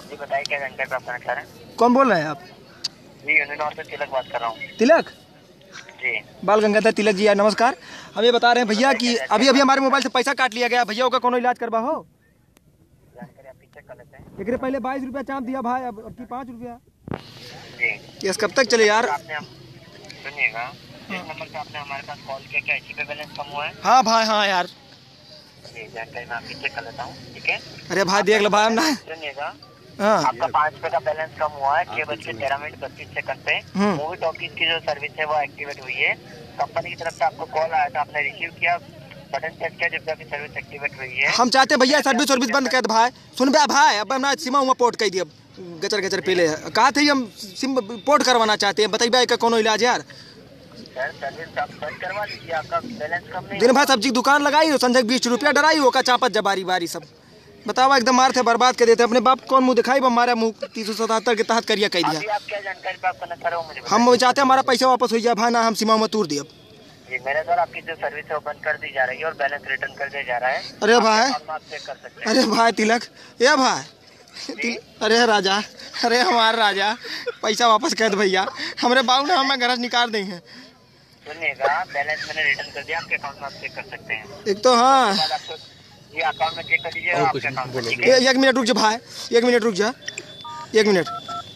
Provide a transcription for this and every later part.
जी बताइए क्या जानकारी प्राप्त करना चाह रहे हैं? कौन बोल रहे हैं आप? जी यूनिनॉर से तिलक बात कर रहा हूँ। तिलक? जी बाल गंगाधर तिलक जी, नमस्कार। हम ये बता रहे हैं भैया कि अभी अभी हमारे मोबाइल से पैसा काट लिया गया, भैया का कोनो इलाज करवा हो। जानकारी आप चेक कर लेते हैं। एक पहले 22 रुपया चाँप दिया भाई, अब की 5 रुपया। जी केस कब तक चले यार? आपने सुनिएगा, जिस नंबर से आपने हमारे पास कॉल किया क्या इसी पे बैलेंस कम हुआ है? हाँ भाई हाँ यार। जी जानकारी मैं आपकी चेक कर लेता हूँ, ठीक है? अरे भाई देख लो भाई, हम ना सुनिएगा, हाँ आपका 5 रुपए का बैलेंस कम हुआ है 6:13:32 पे। मूवी टॉकीज की जो सर्विस है वो एक्टिवेट हुई है। कंपनी की तरफ से आपको कॉल आया था, आपने रिसीव किया, बटन प्रेस किया, जब आपकी सर्विस एक्टिवेट हुई है। हम चाहते भैया सर्विस बंद कर दे भाई। सुन बे भाई, अब ना सीमा उमा पोर्ट कर दिया, गचर गचर पहले कहा थे हम सिम पोर्ट करवाना चाहते हैं, बताइए का कोनो इलाज यार? सर सर्विस आप बंद करवा लीजिए, आपका बैलेंस कम नहीं दिन भर सब्जी की दुकान लगाई हो, संजय 20 रुपया डराई हो का चापत जबारी बारी सब बतावा, एकदम मारते बर्बाद कर देते अपने बाप। कौन मुंह दिखाई हमारा मुंह 377 के तहत करिया कह दिया। अभी आप क्या जानकारी प्राप्त करना चाह रहे हो मुझे? हम चाहते हैं हमारा पैसा वापस हो जाए भाई, ना हम सीमा में तूर दिए। जी मेरे द्वारा आपकी जो सर्विस है वो बंद कर दी जा रही है और बैलेंस रिटर्न कर दिया जा रहा है। अरे भाई, आप चेक कर सकते हैं। अरे भाई तिलक, ये भाई अरे राजा, अरे हमारा राजा पैसा वापस कर दे भैया, हमारे बाबू ने हमें घर निकाल देंगे। सुनिएगा, बैलेंस मैंने रिटर्न कर दिया, आपके अकाउंट में आप चेक कर सकते हैं। एक तो हाँ ये अकाउंट में चेक कर लीजिए आपके अकाउंट में, ठीक है? एक मिनट रुक जा भाई, 1 मिनट रुक जा, 1 मिनट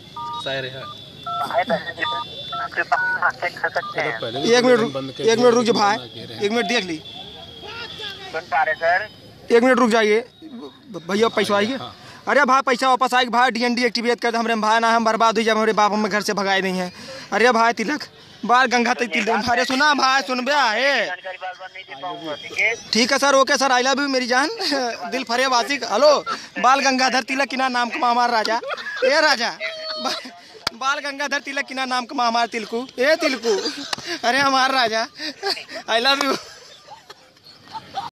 चेक कर सकते हैं। 1 मिनट रुक जा भाई, 1 मिनट देख ली, सुन पा रहे सर? 1 मिनट रुक जाइए भैया, पैसा आएगी। अरे भाई पैसा वापस आएगा भाई, DND एक्टिवेट कर दे हमारे भाई, ना हम बर्बाद हुई जब हमारे बाप हमें घर से भगाए नहीं है। अरे भाई तिलक बाल गंगा तिल भाई, सुना भाई, सुन बे है ठीक है sir, okay sir, I love you मेरी जान दिल फरे वासिक। हेलो बाल गंगाधर तिलक किना नाम कमा हमारा राजा, ए राजा बाल गंगाधर तिलक किना नाम कमा हमारा तिलकू, ए तिलकू, अरे हमारा राजा आई लव यू।